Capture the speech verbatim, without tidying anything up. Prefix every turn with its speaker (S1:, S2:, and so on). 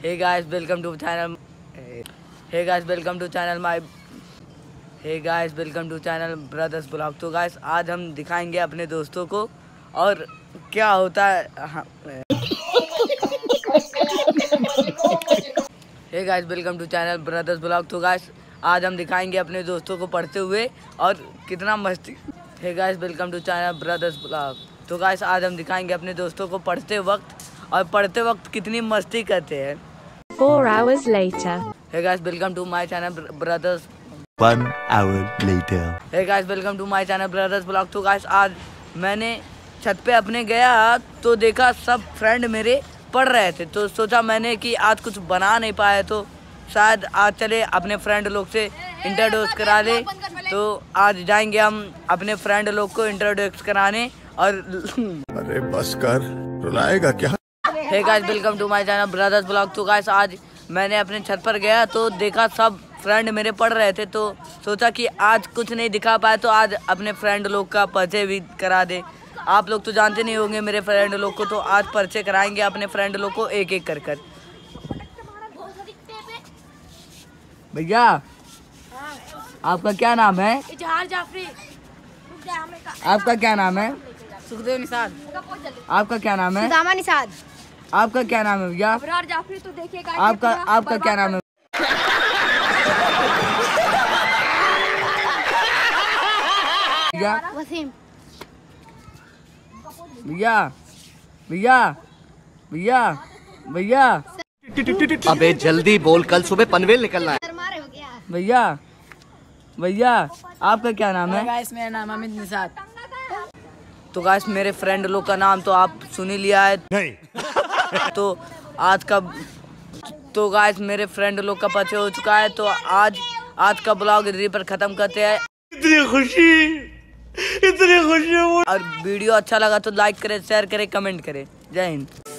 S1: Hey guys, welcome to channel. Hey guys, welcome to channel my. Hey guys, welcome to channel Brothers Vlog। तो guys आज हम दिखाएंगे अपने दोस्तों को और क्या होता है। Hey guys, welcome to channel Brothers Vlog। तो guys आज हम दिखाएंगे अपने दोस्तों को पढ़ते हुए और कितना मस्ती। Hey guys, welcome to channel Brothers Vlog। तो guys आज हम दिखाएंगे अपने दोस्तों को पढ़ते वक्त और पढ़ते वक्त कितनी मस्ती करते हैं।
S2: Four hours later.
S1: Hey guys, welcome to my channel Brothers।
S3: One hour later.
S1: Hey guys, welcome to my channel Brothers Vlog। तो guys आज मैंने छत पे अपने गया तो देखा सब फ्रेंड मेरे पढ़ रहे थे, तो सोचा मैंने कि आज कुछ बना नहीं पाया तो शायद आज चले अपने फ्रेंड लोग से इंट्रोड्यूस करा ले। तो आज जाएंगे हम अपने फ्रेंड लोग को इंट्रोड्यूस कराने और
S3: अरे बस कर, रुलाएगा क्या?
S1: Hey guys, welcome to my channel brothers blog. तो गाइस आज मैंने अपने छत पर गया तो देखा सब फ्रेंड मेरे पढ़ रहे थे, तो सोचा कि आज कुछ नहीं दिखा पाया तो आज अपने फ्रेंड लोग का परिचय भी करा दे। आप लोग तो जानते नहीं होंगे मेरे फ्रेंड लोग को, तो आज परिचय कराएंगे अपने फ्रेंड लोग को एक एक कर कर। भैया आपका क्या नाम है?
S4: इजहार जाफरी।
S1: आपका क्या नाम है?
S4: सुखदेव निषाद।
S1: आपका क्या नाम है?
S4: सुदामा निषाद।
S1: आपका क्या नाम है भैया?
S4: अबरार जाफरी। तो देखिएगा
S1: आपका आपका क्या नाम है? भैया
S4: वसीम।
S1: भैया भैया भैया भैया
S5: अबे जल्दी बोल, कल सुबह पनवेल निकलना है।
S1: भैया भैया आपका क्या नाम है?
S4: गाइस मेरा नाम अमित निषाद।
S1: तो गाइस मेरे फ्रेंड लोग का नाम तो आप सुन ही लिया है। नहीं। तो आज का तो गाइस मेरे फ्रेंड लोग का परिचय हो चुका है, तो आज आज का ब्लॉग इधर पर खत्म करते हैं।
S3: इतनी खुशी, इतनी खुशी।
S1: और वीडियो अच्छा लगा तो लाइक करें, शेयर करें, कमेंट करें। जय हिंद।